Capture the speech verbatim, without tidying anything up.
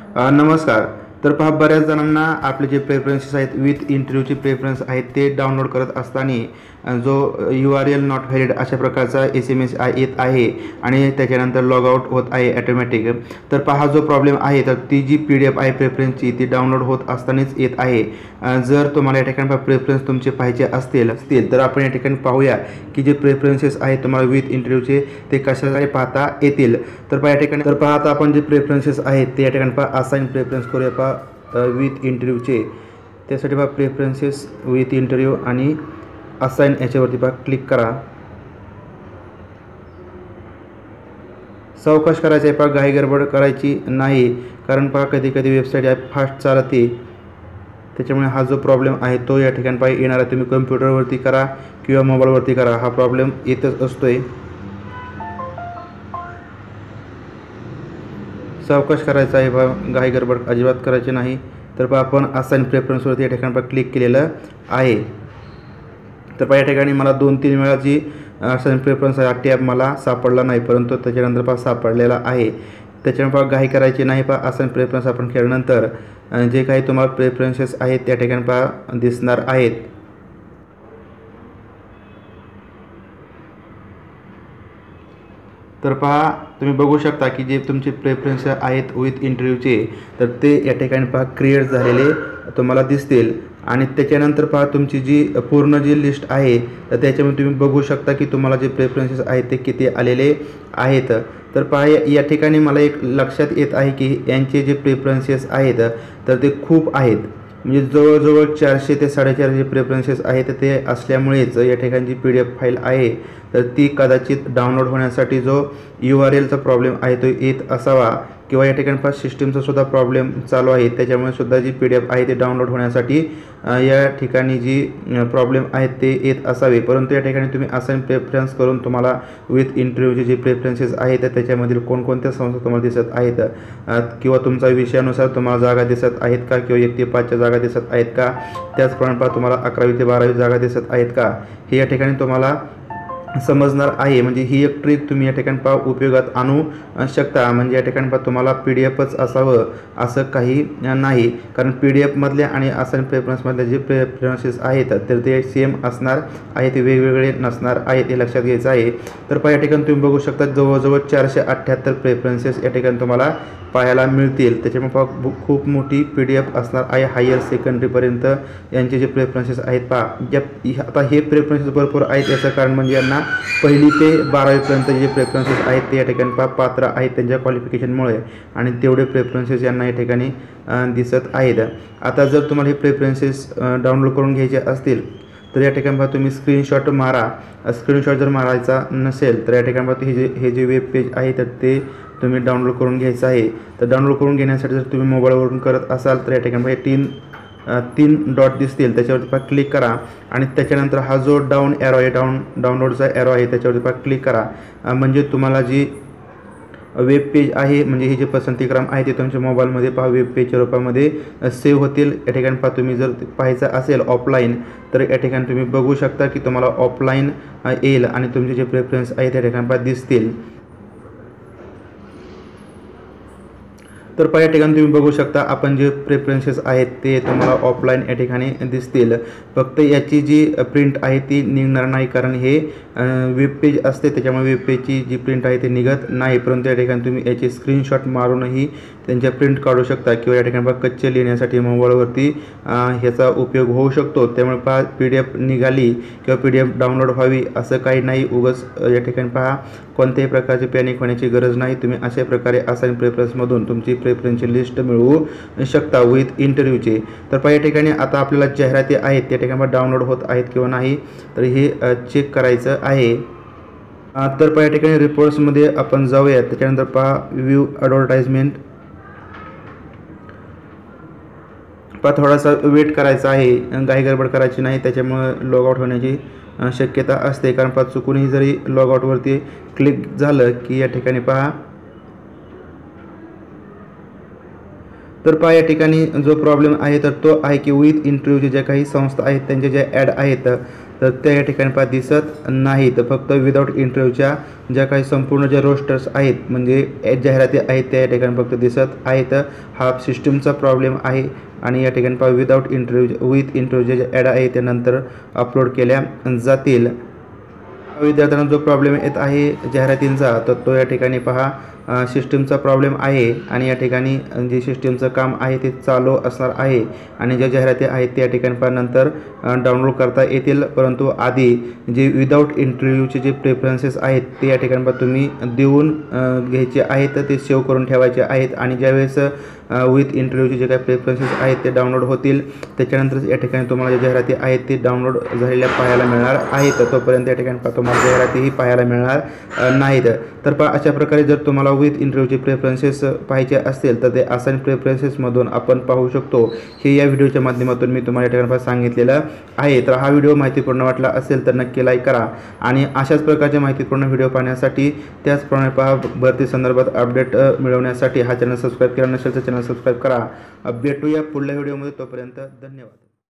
अ, नमस्कार. तर पहा, बऱ्याच जणांना आपले जे प्रेफरन्सेस आहेत विथ इंटरव्ह्यूचे प्रेफरन्स आहेत ते डाउनलोड करत असताना अ, जो U R L not valid अशा प्रकारचा एस एम एस येत आहे आणि त्याच्यानंतर लॉग आउट होत आहे ॲटोमॅटिक. तर पहा, जो प्रॉब्लेम आहे तर ती जी पी डी एफ आहे प्रेफरन्सची ती डाउनलोड होत असतानाच येत आहे. अ, जर तुम्हाला या ठिकाणी प्रेफरन्स तुमचे पाहिजे असतील असतील तर आपण या ठिकाणी पाहूया की जे प्रेफरन्सेस आहेत तुम्हाला विथ इंटरव्ह्यूचे ते कशाप्रकारे पाहता येतील. तर पहा या ठिकाणी तर पहा आता आपण जे प्रेफरन्सेस आहेत ते या ठिकाणी पहा असाइन प्रेफरन्स करूया. पहा विथ इंटरव्ह्यूचे त्यासाठी पहा प्रेफरन्सेस विथ इंटरव्ह्यू आणि असाइन याच्यावरती पहा क्लिक करा. सावकाश करायचं आहे, पहा घाई गडबड करायची नाही, कारण पहा कधी कधी वेबसाईट आहे फास्ट चालते, त्याच्यामुळे हा जो प्रॉब्लेम आहे तो या ठिकाणी पहा येणार आहे. तुम्ही कम्प्युटरवरती करा किंवा मोबाईलवरती करा, हा प्रॉब्लेम येतच असतोय. सावकाश करायचा आहे, पहा घाई गडबड अजिबात करायची नाही. तर पहा आपण असाइन प्रेफरन्सवरती या ठिकाणी पहा क्लिक केलेलं आहे. तर पहा या ठिकाणी मला दोन तीन वेळा जी असाइन प्रेफरन्स आहे टॅब मला सापडला नाही, परंतु त्याच्यानंतर पहा सापडलेला आहे. त्याच्यामुळे पहा घाई करायची नाही. पहा असाइन प्रेफरन्स आपण केल्यानंतर जे काही तुम्हाला प्रेफरन्सेस आहेत त्या ठिकाणी पहा दिसणार आहेत. तर पहा तुम्ही बघू शकता की जे तुमचे प्रेफरन्स आहेत विथ इंटरव्ह्यूचे तर ते या ठिकाणी पहा क्रिएट झालेले तुम्हाला दिसतील. आणि त्याच्यानंतर पहा तुमची जी पूर्ण जी लिस्ट आहे तर त्याच्यामध्ये तुम्ही बघू शकता की तुम्हाला जे प्रेफरन्सेस आहेत ते किती आलेले आहेत. तर पहा या ठिकाणी मला एक लक्षात येत आहे की यांचे जे प्रेफरन्सेस आहेत तर ते खूप आहेत, म्हणजे जवळजवळ चारशे ते साडेचारशे प्रेफरन्सेस आहेत. ते असल्यामुळेच या ठिकाणी जी पी डी एफ फाईल आहे तर ती कदाचित डाउनलोड होण्यासाठी जो यू आर एलचा प्रॉब्लेम आहे तो येत असावा, किंवा या ठिकाणी पास सिस्टीमचा सुद्धा प्रॉब्लेम चालू आहे, त्याच्यामुळे सुद्धा जी पी डी एफ आहे ते डाउनलोड होण्यासाठी या ठिकाणी जी प्रॉब्लेम आहेत ते येत असावे. परंतु या ठिकाणी तुम्ही असाइन प्रेफरन्स करून तुम्हाला विथ इंटरव्ह्यूचे जे प्रेफरन्सेस आहेत त्याच्यामधील कोणकोणत्या संस्था तुम्हाला दिसत आहेत, किंवा तुमचा विषयानुसार तुम्हाला जागा दिसत आहेत का, किंवा एक ते पाचच्या जागा दिसत आहेत का, त्याचप्रमाणे पहा तुम्हाला अकरावी ते बारावी जागा दिसत आहेत का, हे या ठिकाणी तुम्हाला समजणार आहे. म्हणजे ही एक ट्रिक तुम्ही या ठिकाणी पहा उपयोगात आणू शकता. म्हणजे या ठिकाणी पहा तुम्हाला पी डी एफच असावं असं काही नाही, कारण पी डी एफमधल्या आणि असाइन प्रेफरन्समधले जे प्रेफरन्सेस आहेत तर ते सेम असणार आहे, ते वेगवेगळे नसणार आहे, ते लक्षात घ्यायचं आहे. तर पहा या ठिकाणी तुम्ही बघू शकता जवळजवळ चारशे अठ्ठ्याहत्तर प्रेफरन्सेस या ठिकाणी तुम्हाला पाहायला मिळतील. त्याच्यामुळे पहा खूप मोठी पी डी एफ असणार आहे, हायर सेकंडरीपर्यंत यांचे जे प्रेफरन्सेस आहेत. पहा आता हे प्रेफरन्सेस भरपूर आहेत, याचं कारण म्हणजे यांना पहिली ते बारावीपर्यंत जे प्रेफरन्सेस आहेत ते या ठिकाणी पहा पात्र आहेत त्यांच्या क्वालिफिकेशनमुळे, आणि तेवढे प्रेफरन्सेस यांना या ठिकाणी दिसत आहेत. आता जर तुम्हाला हे प्रेफरन्सेस डाउनलोड करून घ्यायचे असतील तर या ठिकाणी पहा तुम्ही स्क्रीनशॉट मारा. स्क्रीनशॉट जर मारायचा नसेल तर या ठिकाणी पहा हे जे हे जे वेब पेज आहे तर ते तुम्ही डाउनलोड करून घ्यायचं आहे. तर डाउनलोड करून घेण्यासाठी जर तुम्ही मोबाईलवरून करत असाल तर या ठिकाणी पहा तीन तीन डॉट दिसतील, त्याच्यावरती पहा क्लिक करा, आणि त्याच्यानंतर हा जो डाऊन एरो आहे डाऊन डाउनलोडचा एरो आहे त्याच्यावरती पहा क्लिक करा. म्हणजे तुम्हाला जी वेब पेज आहे म्हणजे हे जे पसंतीक्रम आहे ते तुमच्या मोबाईलमध्ये पहा वेब पेजच्या रूपामध्ये सेव्ह होतील. या ठिकाणी पहा तुम्ही जर पाहायचं असेल ऑफलाईन तर या ठिकाणी तुम्ही बघू शकता की तुम्हाला ऑफलाईन येईल आणि तुमचे जे प्रेफरन्स आहे त्या ठिकाणी पहा दिसतील. तर पहा या ठिकाणी तुम्ही बघू शकता आपण जे प्रेफरन्सेस आहेत ते तुम्हाला ऑफलाईन या ठिकाणी दिसतील. फक्त याची जी प्रिंट आहे ती निघणार नाही, कारण हे वेब पेज असते त्याच्यामुळे वेब पेजची जी प्रिंट आहे ती निघत नाही. परंतु या ठिकाणी तुम्ही याचे स्क्रीनशॉट मारूनही त्यांच्या प्रिंट काढू शकता, किंवा या ठिकाणी पहा कच्चे लिहिण्यासाठी मोबाईलवरती ह्याचा उपयोग होऊ शकतो. त्यामुळे पहा पी डी एफ निघाली किंवा पी डी एफ डाउनलोड व्हावी असं काही नाही. उगाच या ठिकाणी पहा कोणत्याही प्रकारची पॅनिक होण्याची गरज नाही. तुम्ही अशा प्रकारे असाइन प्रेफरन्समधून तुमची प्रेफरन्सची लिस्ट मिळवू शकता विथ इंटरव्ह्यूचे. तर पहा या ठिकाणी आता आपल्याला जाहिराती आहेत त्या ठिकाणी डाउनलोड होत आहेत किंवा नाही तर हे चेक करायचं आहे. तर पहा या ठिकाणी रिपोर्ट्समध्ये आपण जाऊयात. त्याच्यानंतर पहा व्ह्यू ॲडव्हर्टाइजमेंट, पहा थोडासा वेट करायचा आहे, घाई गडबड करायची नाही, त्याच्यामुळे लॉग आउट होण्याची शक्यता असते. कारण पहा चुकूनही जरी लॉग आउटवरती क्लिक झालं की या ठिकाणी पहा तर पहा या ठिकाणी जो प्रॉब्लेम आहे तर तो आहे की विथ इंटरव्ह्यूचे ज्या काही संस्था आहेत त्यांच्या ज्या ॲड आहेत तर त्या या ठिकाणी पहा दिसत नाही. तर फक्त विदाऊट इंटरव्ह्यूच्या ज्या काही संपूर्ण ज्या रोस्टर्स आहेत म्हणजे जाहिराती आहेत त्या या ठिकाणी फक्त दिसत आहेत. हा सिस्टमचा प्रॉब्लेम आहे आणि या ठिकाणी पहा विदाऊट इंटरव्ह्यू विथ इंटरव्ह्यू ज्या ॲड आहे त्यानंतर अपलोड केल्या जातील. विद्यार्थ्यांना जो प्रॉब्लेम येत आहे जाहिरातींचा तर तो या ठिकाणी पहा सिस्टमचा प्रॉब्लेम आहे आणि या ठिकाणी जे सिस्टमचं काम आहे ते चालू असणार आहे आणि ज्या जाहिराती आहेत त्या ठिकाणी पहा नंतर डाउनलोड करता येतील. परंतु आधी जे विदाऊट इंटरव्ह्यूचे जे प्रेफरन्सेस आहेत ते या ठिकाणी पहा तुम्ही देऊन घ्यायचे आहेत, ते सेव्ह करून ठेवायचे आहेत आणि ज्यावेळेस विथ इंटरव्ह्यूचे जे काही प्रेफरन्सेस आहेत ते डाउनलोड होतील त्याच्यानंतर या ठिकाणी तुम्हाला ज्या जाहिराती आहेत ते डाउनलोड झालेल्या पाहायला मिळणार आहेत. तोपर्यंत या ठिकाणी पहा तुम्हाला जाहिरातीही पाहायला मिळणार नाहीत. तर पहा अशा प्रकारे जर तुम्हाला विथ इंटरव्ह्यूचे प्रेफरन्सेस पाहायचे असतील तर ते असाइन प्रेफरन्सेसमधून आपण पाहू शकतो. हे या व्हिडिओच्या माध्यमातून मी तुम्हाला या ठिकाणी पहा सांगितलेलं आहे. तर हा व्हिडिओ माहितीपूर्ण वाटला असेल तर नक्की लाईक करा आणि अशाच प्रकारचे माहितीपूर्ण व्हिडिओ पाहण्यासाठी त्याचप्रमाणे पहा भरती संदर्भात अपडेट मिळवण्यासाठी हा चॅनल सबस्क्राईब केला नसेल तर चॅनल सबस्क्राईब करा. भेटूया पुढल्या व्हिडिओमध्ये. तोपर्यंत धन्यवाद.